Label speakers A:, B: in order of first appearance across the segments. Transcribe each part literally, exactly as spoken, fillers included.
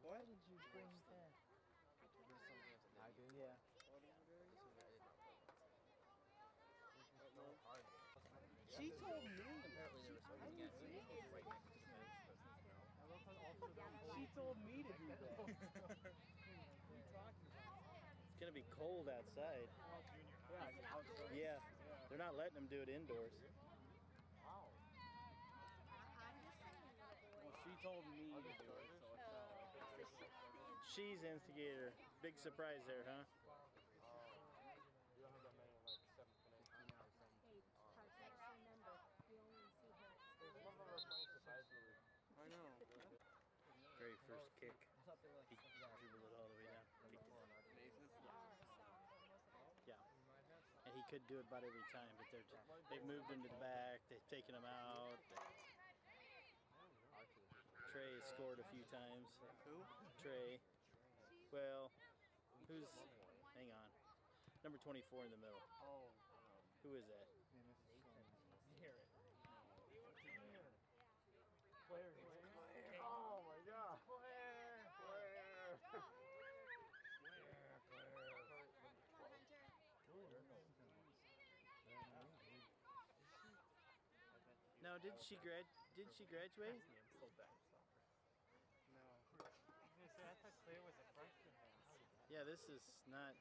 A: Why did you bring that? I did, yeah. She told me.
B: Apparently there was something at right next to the bench.
A: She told me to do that. It's gonna be cold outside. Yeah, they're not letting them do it indoors.
C: Wow.
A: Well, she told me to do it, so it's not like she's instigator. Big surprise there, huh?
C: You don't have that many like seven connections or something.
D: Hey, text her number. We only see her.
C: There's one of them playing surprisingly.
A: I know. Very first kick. He dribbled it all the way down. Yeah. And he could do it about every time, but they're they've moved him to the back. They've taken him out. Trey has scored a few times. Who? Trey. Well, who's? Hang on. Number twenty-four in the middle.
C: Oh.
A: Who is that?
C: Garrett. Claire. Oh my God. Claire. Claire. Claire. Claire.
A: No, did she grad? Did she graduate?
C: No. I thought Claire was a freshman.
A: Yeah, this is not.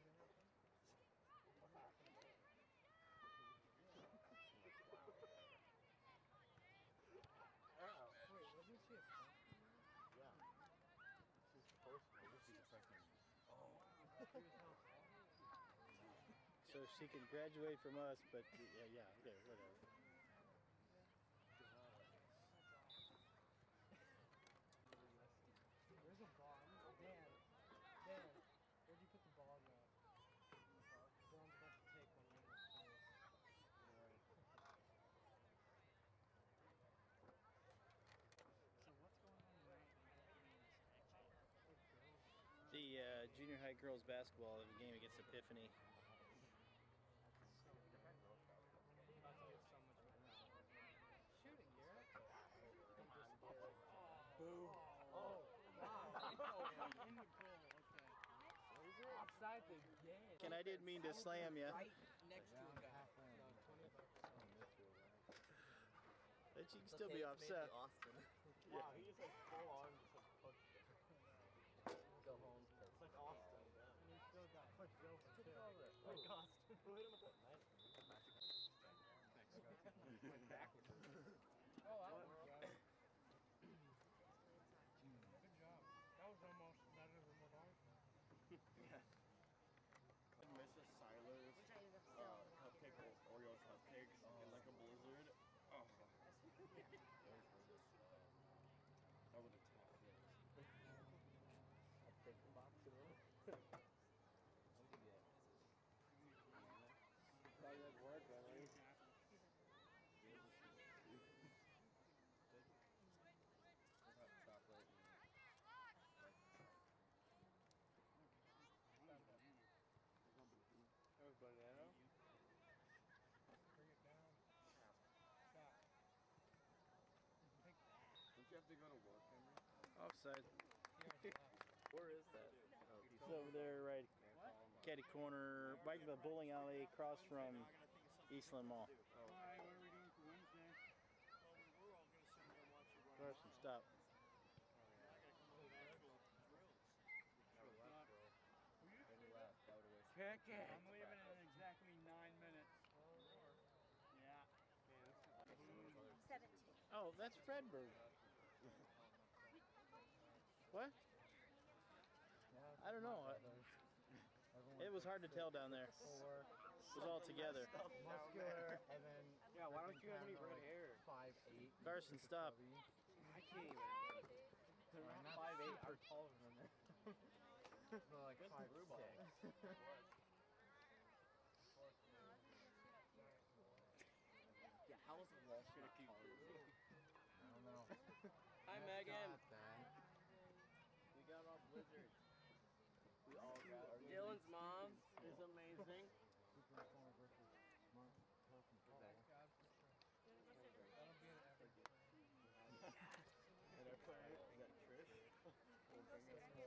C: Oh, wait, wasn't she a freshman? Yeah. She's supposed to be. She's a freshman. Oh.
A: So she can graduate from us, but yeah, yeah, okay, whatever.
C: Where's the ball? Dan. Dan. Where'd you put the ball now? The one's about to take one right in his face. Right. So what's going on tonight?
A: The uh, junior high girls basketball of the game against Epiphany.
C: Shooting, Garrett. Come on.
A: Boom.
C: Oh, wow. In the goal, okay. Offside again.
A: And I didn't mean to slam you.
B: Right next to a guy.
A: But you can still be offset.
B: Austin.
C: Wow, he just like full on just like pushed it.
B: Go home.
C: It's like Austin. Yeah. And he still got pushed over too. Like Austin. Who hit him with that knife? Went backwards. Oh, that was good. Good job. That was almost better than what I thought.
E: Yeah. Missus Siler's uh, cupcake Oreo cupcakes oh. in like a blizzard. Oh. I would have tossed it.
B: I'd take the box of them.
C: That didn't work, really.
E: Chocolate and
C: That was banana. Bring it down. Stop. Take that.
E: don't you have to go to work, Henry?
A: Offside.
B: Where is that? Oh,
A: It's over there, right, catty corner, right in the bowling alley, across from Eastland Mall.
C: Alright, what are we doing for Wednesday?
E: Well, we were all going to sit there and watch you run.
A: Carson, stop.
C: Kick it! I'm leaving in exactly nine minutes. Yeah.
D: seventeen.
A: Oh, that's Fredberg. What? I don't know. It was hard to tell down there. It was all together.
C: Muscular, and then yeah. Why don't you have any red hair? Five eight.
A: Carson, stop.
C: I can't even. They're not five eight or taller than that. They're like five six.
E: Yeah, how is Walsh going to keep
C: I don't know.
B: Hi, Megan.
E: We got off Blizzard. We all got
B: Dylan's mom
E: is amazing.
C: That'll be an average.
E: And our friend, we got Trish.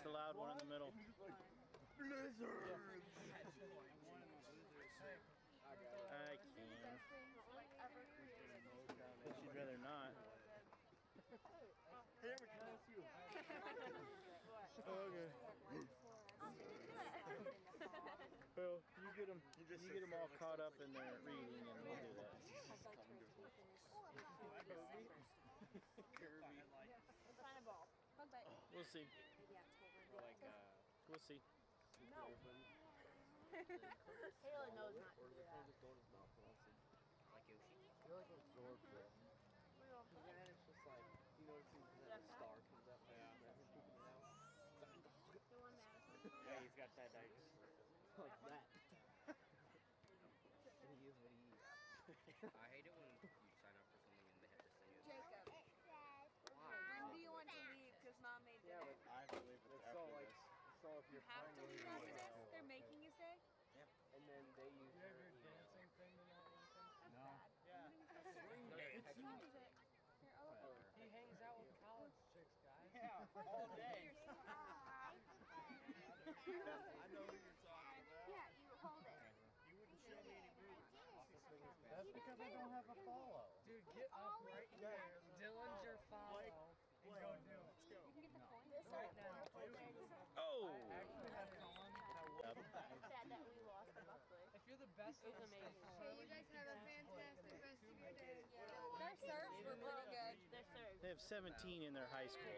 A: the loud one in the middle.
E: Blizzard!
A: I can. But she'd rather not.
E: Hey, Eric, that's you.
A: Okay. Well, you get them, you get them all caught up in their reading, and we'll do that.
E: Kirby.
D: Find a ball.
A: We'll see.
D: Maybe October.
E: Like, uh,
A: We'll see.
D: No. Taylor knows not to
B: Or
D: do
B: the
D: that.
B: phone just go in his mouth and I'll see. Like Yoshi.
C: You're like absorbed it.
B: And then it's just like, you know, it's that the star comes up and yeah. Him pooping it out.
D: The one Madison.
B: Yeah, he's got that like, like that. And he is what he eats.
F: I hate it when you sign up for something and they have to send you a
G: Jacob,
B: Why?
G: when do you want to leave? Because Mom made
B: Yeah,
G: dinner.
B: but
E: I have to leave it
B: it's
E: after
B: so like,
E: this.
B: so if
G: You
B: you're
G: have to leave after this?
B: email,
G: They're making you stay?
B: and then they use
C: You have
B: your
C: your
B: email.
C: dancing thing tonight, Lincoln?
G: That's
C: No.
G: bad.
E: Yeah.
G: What time is it? Here, I'll look at it.
C: He hangs out with college chicks, guys.
E: Yeah, all day.
G: You're so high.
E: I know who you're talking about.
G: Yeah, you hold it.
E: You wouldn't show me any moves.
C: That's because I don't have a follow. Dude, get up right there. Dylan's your follow. And go do it.
E: Let's go.
G: You can get the coin.
C: Right now.
A: Oh!
C: I actually have Colin.
A: Yep.
D: It's sad that we lost to Buckley.
C: If you're the best
D: It was amazing.
G: Hey, you guys have a fantastic rest of your day. Their serves were pretty good.
D: Their serves.
A: They have seventeen in their high school.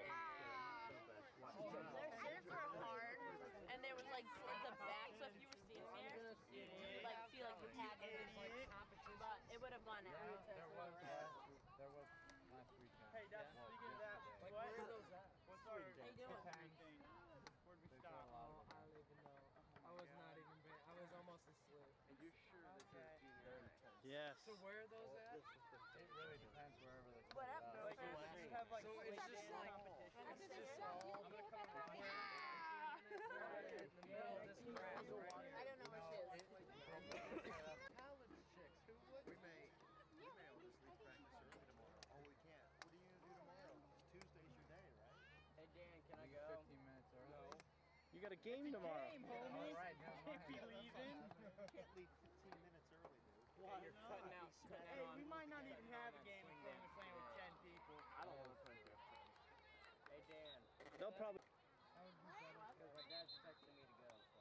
D: Their serves were hard, and there was like towards the back, so if you were standing there, you would like feel like you had to finish. But it would have gone out.
C: There was, there was last weekend.
E: Hey, Dad,
C: Well,
E: speaking of that,
C: yesterday.
E: what?
C: Where are those at?
E: What's our
D: How you doing?
E: thing? Where'd we
C: There's
E: stop?
C: a lot of them. I don't even know. I was not even ba- I was almost asleep.
B: And you're sure this is junior high?
A: Yes.
C: So where are those at? It really depends wherever they
D: What up,
C: come
E: Like,
D: girlfriend?
E: you have like
C: So it's just like,
E: competition.
C: it's just all, I'm gonna come around where in the middle of this grass right here.
D: I don't know where she is.
C: College chicks, who would?
E: We may, we may all just leave practice early tomorrow. Oh, we can't. What are you gonna do tomorrow? Tuesday's your day, right?
B: Hey Dan, can I
C: Leave
B: go?
C: fifteen minutes early.
A: You got a game tomorrow.
C: All right, never mind.
E: Can't be leaving. Can't leave fifteen minutes early, dude.
B: Why you're cutting out, cutting
E: Hey,
B: out
E: we
B: on-
E: might not even
B: cutting
E: have
B: on
E: a
B: that
E: game
B: swing
E: until
B: game.
E: we're playing with ten people.
B: I don't want to play with Hey Dan,
A: They'll probably.
C: That would be better.
B: because my dad's texting me to go, so.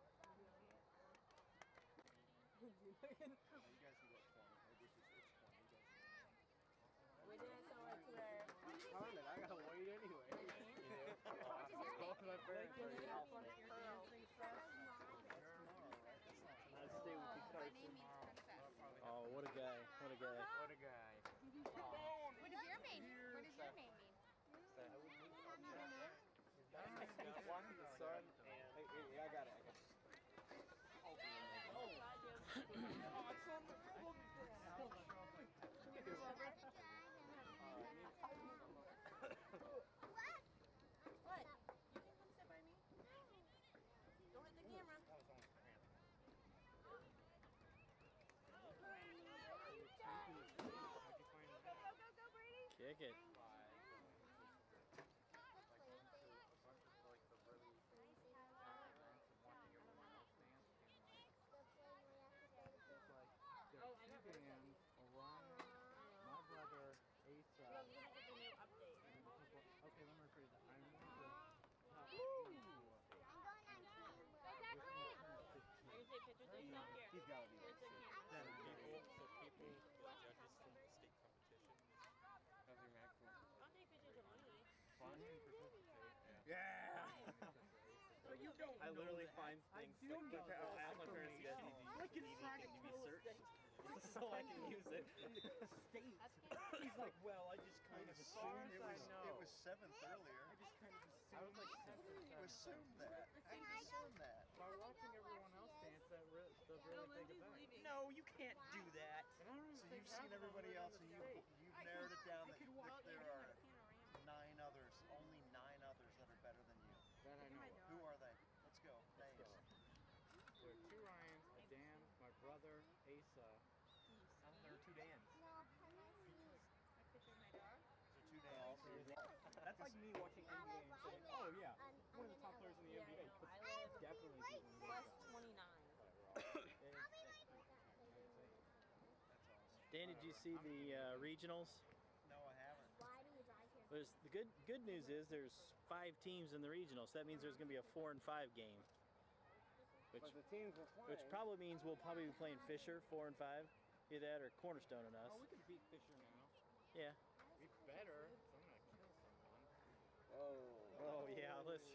E: You guys can go at twenty. Or this is, it's twenty. You guys can go.
D: We didn't show it today.
B: Darn it, I gotta wait anyway. Both my parents are here. I'll stay with you,
G: My
B: Carson.
G: name means princess.
A: Oh, what a guy. What a guy.
B: What a guy.
G: What does your name? What does your name mean?
B: One, the sun, and. Hey, hey, yeah, I got it. I got it.
D: What? You can come sit by me. Don't hit the camera.
G: Go, go, go, Brady.
A: Kick it.
C: There's two bands, Orion, my brother, Asa.
D: No, you have to do new update.
C: Okay, let me rephrase that. I'm one of the top
G: I'm going on camera.
D: Are you take pictures of yourself here?
B: He's gotta be
D: Where's the camera?
E: Then people, so people, the judges from the state competition.
B: How's your Mac phone?
D: Don't take pictures of me.
B: Fun?
E: Yeah!
B: So you don't I literally find things
C: do
B: like
C: know
B: I
C: that
B: ask my parents to get D V D can be searched so I can use it.
D: That's camera.
B: He's like, well, I just kind of assumed
E: It was, it was seventh earlier.
B: I just kind of assumed. I was like,
E: You assumed that. I assumed that.
C: By watching everyone else dance, that re- does really take it back.
B: no, you can't do that.
C: And I don't really
E: So
C: think
E: you've seen
C: half of them
E: everybody
C: live in
E: else
C: the
E: and you,
C: state.
E: you've narrowed it down that
C: could
E: that
C: walk
E: there
D: You're
E: are
D: doing a panorama.
E: nine others, only nine others that are better than you.
C: That I know of.
E: Who are they? Let's go.
C: Let's
E: Names.
C: go. There are two Ryans, a Dan, my brother, Asa.
B: There are two Dans.
G: A picture of my dog.
E: Those are two names.
B: That's like me watching N B A and saying, oh yeah, one of the top
A: Dan, did you see the uh, regionals?
B: No, I haven't.
G: Why do you drive here?
A: There's, the good good news is there's five teams in the regionals. So that means there's going to be a four and five game. Which,
E: But the teams we're playing.
A: which probably means we'll probably be playing Fisher, four and five. Either that or Cornerstone and us.
F: Oh, we can beat Fisher now.
A: Yeah.
F: We better. So I'm gonna kill someone.
E: Oh.
A: Oh yeah, listen.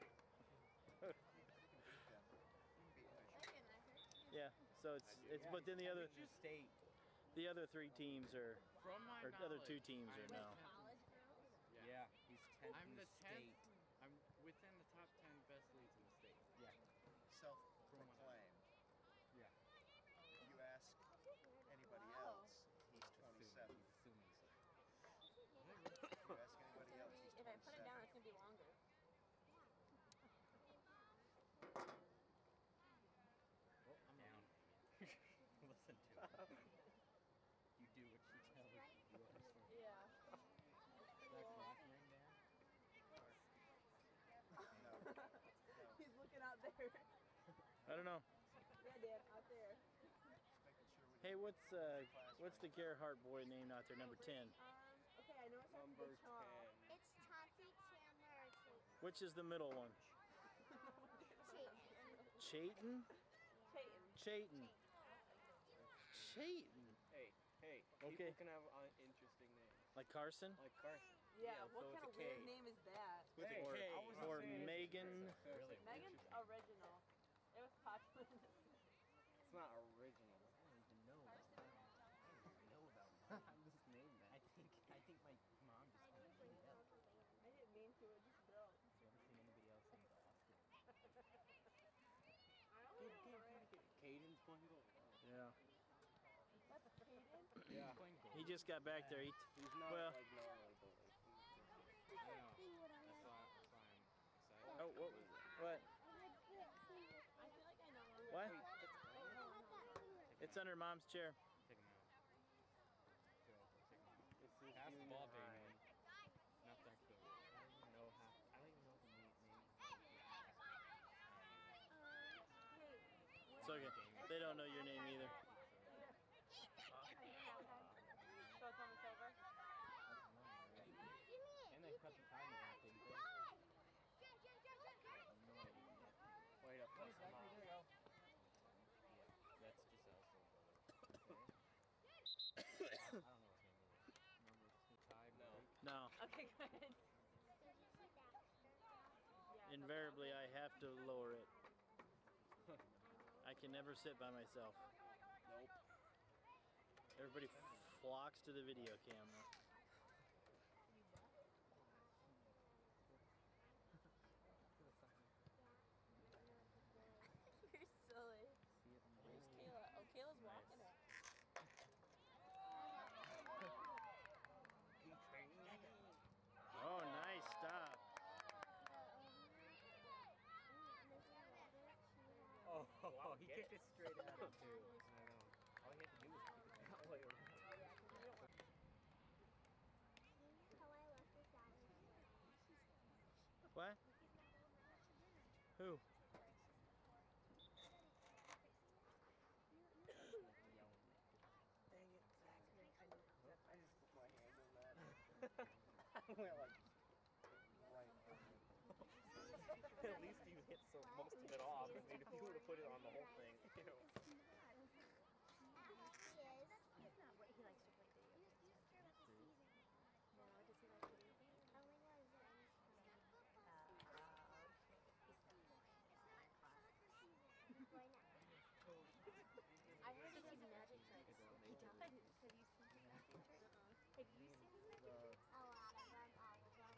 A: Yeah, so it's it's but then the other
F: State.
A: the other three teams are
F: From my
A: or other two
F: knowledge,
A: teams are
F: I'm-
A: now.
G: College girls?
F: Yeah, he's tenth I'm the tenth. I'm within the top ten best leagues in the state. Yeah.
B: Self-proclaimed.
F: Yeah.
B: If you ask anybody else, he's twenty-seven.
F: He's assuming so.
B: If you ask anybody else, he's
D: If I put it down,
B: twenty-seven.
D: it's gonna be longer.
F: Well, I'm down. Listen to it. You do what she tells you. You understand.
D: Yeah.
F: Is that last name, Dan?
B: No. No.
D: He's looking out there.
A: I don't know.
D: Yeah, Dan, out there.
B: Just making sure we
A: Hey,
B: don't
A: what's uh
B: lose class
A: what's the
B: rank.
A: Gerhardt boy named out there, number ten?
D: Um, okay, I know it's not
E: Number
D: the Shaw.
E: ten.
G: It's Chauncey, Chandler, or Chase.
A: Which is the middle one?
G: Chase.
A: Chayton?
D: Peyton.
A: Chayton. Chayton.
E: Hey, hey.
A: Okay.
E: People can have uh, interesting names.
A: Like Carson?
E: Like Carson.
D: Yeah,
E: Yeah,
D: what
E: so
D: kind
E: it's
D: of
E: a
D: weird
E: K.
D: name is that?
A: With
E: Hey,
A: or
E: hey, I wasn't
A: or
E: saying
A: Megan.
F: Really?
D: Megan's original. It was popular in the
E: It's not original.
F: I don't even know about that. I don't even know about mine. This name that. I think I think my mom just kind of made it up.
D: I didn't mean to, it just broke.
F: You ever seen anybody else named Austin?
D: I don't know.
E: Caden's playing goal.
A: Yeah.
D: That's Peyton?
E: Yeah.
F: Playing goal.
A: He just got back there. He t-
E: He's not
A: Well-
E: like normally, but like.
F: I know. That's why, that's why I'm excited.
A: oh, what was it? What?
D: I feel like I know longer.
A: What?
F: Take
A: It's under mom's chair.
F: Take him out. Go. Take him out.
E: This is
F: Pass the
E: junior
F: ball,
E: high.
F: baby. Not that good. I don't even know how. I don't even know the name.
A: It's okay. They don't know your name either.
D: So it's almost over?
F: That's mine, right? And they cut the time off, didn't they? No idea.
E: Wait up. That's
F: There you go. Yeah, that's just also brother. Okay. I don't know his name either. Remember the tie
E: No.
F: break?
A: No.
D: Okay, good. Yeah,
A: Invariably, I have to lower it. I can never sit by myself.
E: Nope.
A: Everybody flocks to the video camera.
D: You're silly.
F: See it in the
D: Where's Kayla? Oh, Kayla's walking it.
A: Oh, nice stop.
F: Oh, oh, he kicked it straight at him too. I know. All he had to do was kick it that way.
A: What? Who?
E: Dang it. I just put my hand on that. I went like right.
F: At least you hit so most of it off. I mean, if you would have put it on the whole thing, you know.
G: He's not what he likes to play video games. Do you care about the season? No, does he like video games? Oh my god, is there any I heard he does magic tricks. He does? Have you seen his magic tricks? Have you seen his magic tricks? A lot of them, all of them.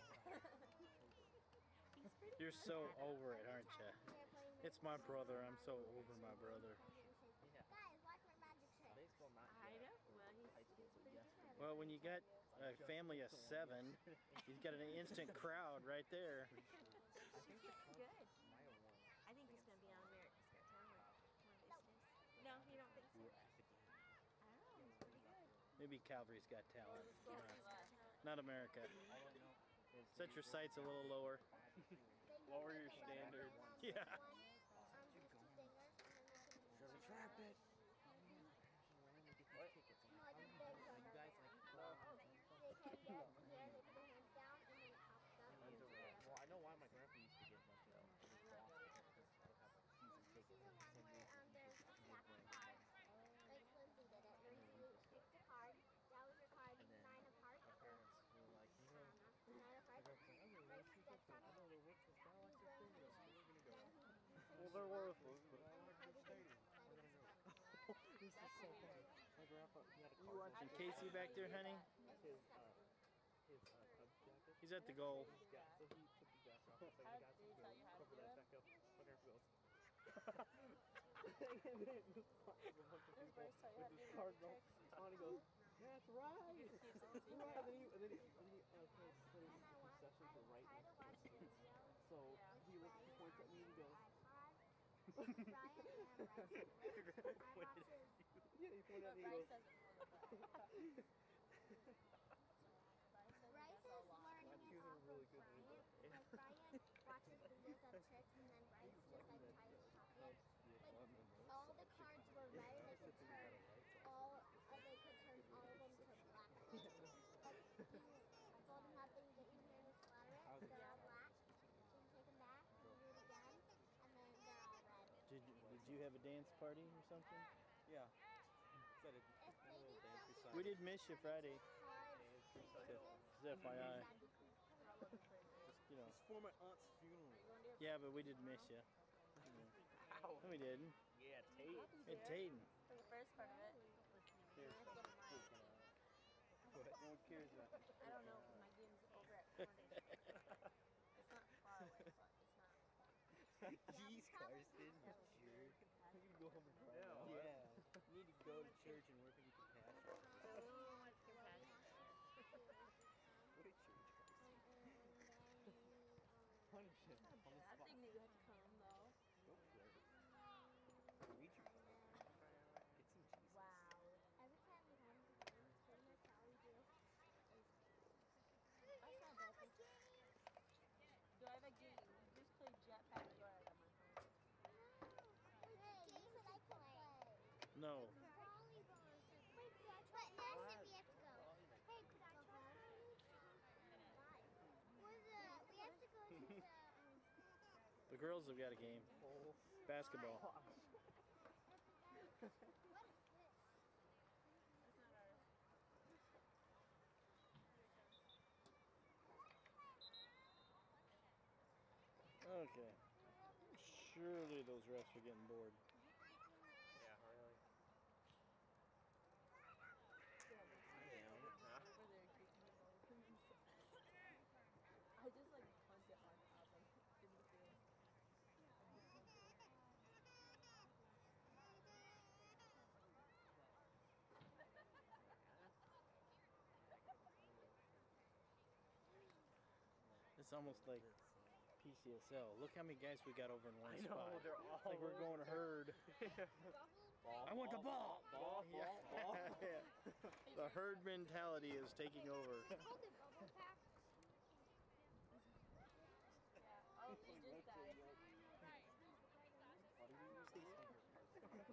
G: He's pretty
A: You're
G: good
A: so
G: at it.
A: over it, aren't you? It's my brother. I'm so over my brother.
F: Yeah.
G: Guys, watch my magic trick.
F: Baseball not
D: I
F: yet.
D: know. Well, he's, he's pretty good at it.
A: Well, when you got a family of seven, you've got an instant crowd right there.
F: I think the
D: Good.
F: Cubs might have won.
D: I think he's going to be on America's Got Talent one of these days. No, you don't think so?
F: We were at the game.
D: I don't know. He's pretty good.
A: Maybe Calvary's got talent.
D: Yeah.
A: Not America.
F: All I know is
A: Set your sights a little lower.
E: Lower your standards.
A: Yeah.
F: Retract it. What? Tickets.
B: so funny. My grandpa, he had a
A: You
B: car.
A: watching Casey back there, honey?
B: His, uh, his uh, Cubs jacket.
A: He's at the goal.
B: Yeah, so he took the jacket off. It's like, I got some
D: Did he tell you how to
B: cover
D: do
B: that
D: it?
B: back up. My grandpa goes. And then just there's a bunch of
D: Does
B: people
D: Bryce tell you how
B: with
D: to
B: this
D: do
B: card
D: magic
B: go.
D: tricks?
B: On, he goes, that's right.
D: He just keeps it
B: That's
D: secret.
B: right. And then he, and then he, and then he uh, his, his
G: And I watch,
B: concessions
G: I
B: were right
G: try to
B: next to
G: watch
B: the seats.
G: videos
B: So
D: Yeah.
B: he,
G: with
B: looks, he
G: Brian
B: points
G: on
B: at me and he
G: his
B: goes,
G: iPod. Brian and Bryce do it. I watch his
B: yeah, he pointed at
D: But
B: me and he
D: Bryce
B: goes,
D: doesn't know the bell. Bryce says
G: Bryce
D: that's a
G: is
D: lot.
G: learning
B: He
G: it
B: was in a
G: off
B: really
G: of
B: good mood
G: Brian.
B: that day.
G: Like Brian watches videos of tricks and then Bryce just like tries to copy it. Like all the cards were red, they could turn all uh, they could turn all of them to black. Like you fold them up and you get your hand and splatter it. They're all black. Then you take them back and you do it again, and then they're all red.
A: Did you, did you have a dance party or something?
B: yeah. Said it.
G: If they did something
A: We
G: like
A: did miss you Friday.
G: cards,
A: Just F Y I.
G: that'd be cool.
A: Just, you know.
B: It's for my aunt's funeral.
A: Yeah, but we did miss you. you know. No, we didn't.
B: Yeah, Tate.
A: Hey, Tayden.
D: For the first part of it.
B: There's
D: Nice
B: some
D: little mic.
B: freaking out. What? No one cares about you.
D: I don't know because my game's over at Cornish. It's not far away, but it's not fun.
F: Jeez, Carson, you jerk.
B: You can go home and cry
F: Yeah,
B: now.
F: yeah. You need to go to church and work on your compassion.
D: So much compassion there.
F: Go to church, Carson.
B: Punish him on the
D: Bad
B: spot.
D: thing that you had to come though.
F: Go pray. Read your Bible. Get some Jesus.
D: Wow.
G: Every time we home to games, pretty much all we do is
D: That's not bad. Thing. Do I have a game? You just play Jetpack Joyride on my phone.
G: hey, games that I can play.
A: No.
G: Volleyball or something. Wait, could I try? But Madison, we have to go. Hey, could I try Why? Was uh, we have to go to the um.
A: The girls have got a game. Basketball.
G: What is this?
D: That's not ours.
A: Okay. Surely those refs are getting bored.
B: Yeah, really.
D: Over there kicking the ball. I just like punt it on top like in the field.
A: It's almost like P C S L. Look how many guys we got over in one
B: I
A: spot.
B: know, they're all
A: like we're going herd.
B: Ball,
A: I want the ball.
B: Ball,
A: Yeah.
B: ball, ball.
A: The herd mentality is taking over.
G: Called it bubble pack.
D: Yeah. Oh, they just died.
B: Why do you use these finger cards?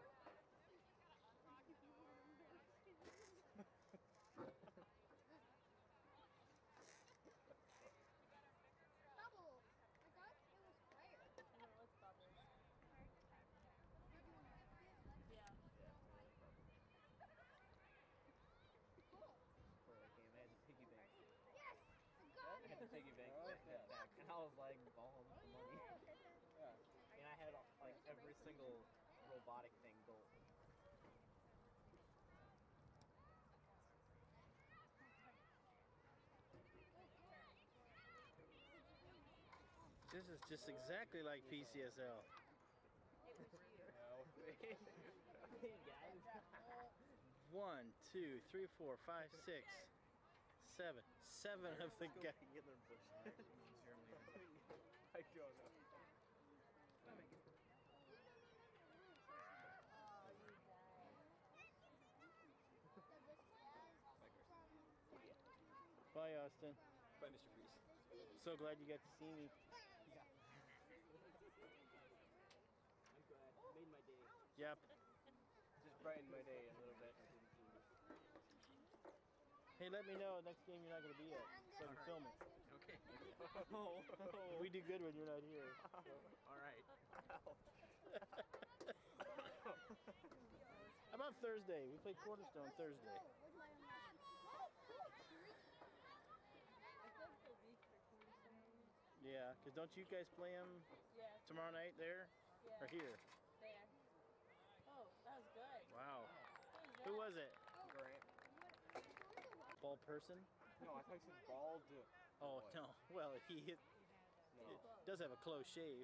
G: Bubble. I thought it was fire.
D: No, it's bubbles. Yeah.
B: Yeah, really, probably.
G: Cool.
B: For that game, I had the piggy bank.
G: Yes, I got
B: I had the
G: it.
B: piggy bank back, back, and I was like balling for money. And I had like every single robotic thing built.
A: This is just exactly like P C S L.
D: It was you.
B: Hey guys.
A: One, two, three, four, five, six, seven. Seven of the guys.
F: Hitler Bush in Germany.
B: I don't know.
D: Oh, you died.
A: Bye, Austin.
F: Bye, Mister Freeze.
A: So glad you got to see me.
B: I'm glad. Made my day.
A: Yep.
B: Just brightened my day a little bit.
A: Hey, let me know next game you're not going to be at, so I can film it.
F: Okay.
B: Oh,
A: We do good when you're not here.
B: all right.
A: How about Thursday? We play Quarterstone Thursday.
D: I think the week for Cornerstone.
A: Yeah, because don't you guys play them
D: Yeah.
A: tomorrow night there
D: Yeah.
A: or here?
D: There. Oh, that was good.
A: Wow. was it?
E: Grant.
A: Ball person?
E: No, I thought you said bald.
A: Oh,
E: boy.
A: no. Well, he hit,
E: No.
A: it does have a close shave.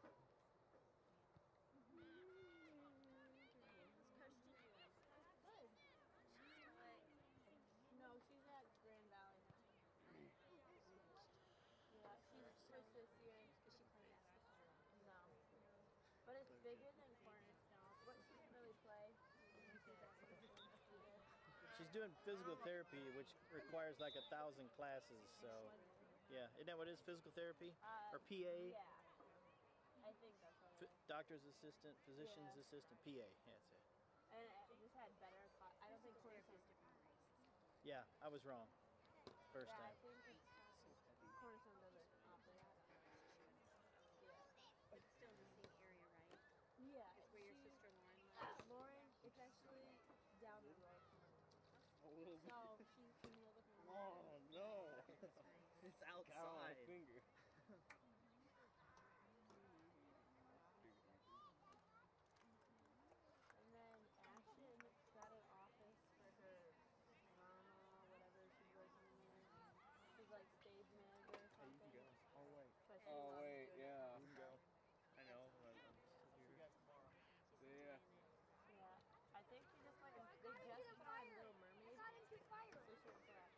D: No, she's at Grand Valley now. Yeah, she's switched this year. Does she play basketball? No. But it's bigger than Cornerstone. But she didn't really play.
A: She's doing physical therapy, which requires like a thousand classes. So, yeah. Isn't that what it is, physical therapy?
D: Uh,
A: Or P A?
D: Yeah. I think that's what it
A: F-
D: is.
A: doctor's assistant, physician's
D: Yeah.
A: assistant, P A. Yeah, that's it.
D: And it just had better class. I don't think Cornerstone.
A: Yeah, I was wrong. First
D: Yeah, I
A: time.
D: think it's Cornerstone doesn't offer that. Yeah.
H: But it's still in the same area, right?
D: Yeah.
H: It's where your
D: she-
H: sister Lauren lives.
D: Lauren, it's actually down the road from her.
E: A little bit.
D: So she can live with her mom.
E: Oh no!
B: It's
E: Got on my
B: outside.
E: finger.
D: And then Ashton got an office for her mama, whatever she's working in. She's like stage manager or
E: Hey, you
D: something.
E: can go. Oh wait.
D: But she
E: Oh
D: loves
E: wait,
D: doing
E: yeah.
D: it.
E: You can go.
B: I know. but I'm still here.
E: See ya.
D: Yeah. I think she just went. They just put on Little Mermaid.
G: got into fire.
D: So she went for that.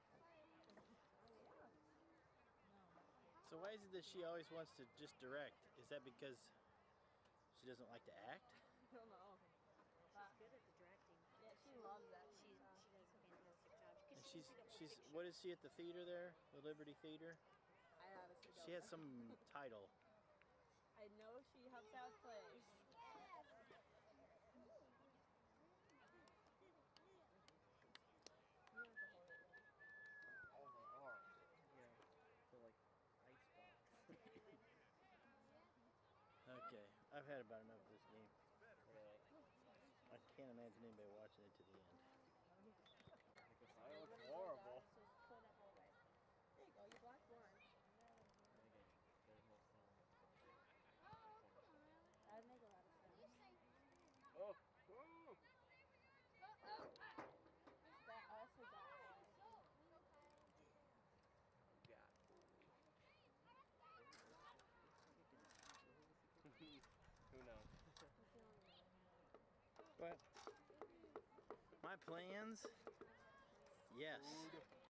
A: So why is it that she always wants to just direct? Is that because she doesn't like to act?
D: I don't know. But,
H: Good at the directing.
D: yeah, she loves that.
H: She
D: stuff.
H: she does a fantastic job. 'Cause
A: And
H: she
A: she's
H: can pick up a
A: she's
H: picture.
A: what is she at the theater there? The Liberty Theater?
D: I honestly don't
A: She has
D: know.
A: some title.
D: I know she helps out plays. You have to hold it, yeah.
E: Oh, they are.
B: Yeah. They're like ice blocks.
A: Okay, I've had about enough of this game.
B: Really?
A: I can't imagine anybody watching it to the end.
E: That looks horrible.
D: So just put it away. There you go. You blocked one.
B: And again, there's no sound.
D: That'd make a lot of sense.
E: Oh. Ooh.
D: That also got flag.
E: Yeah. Who knows?
A: But my plans, yes.
E: Food.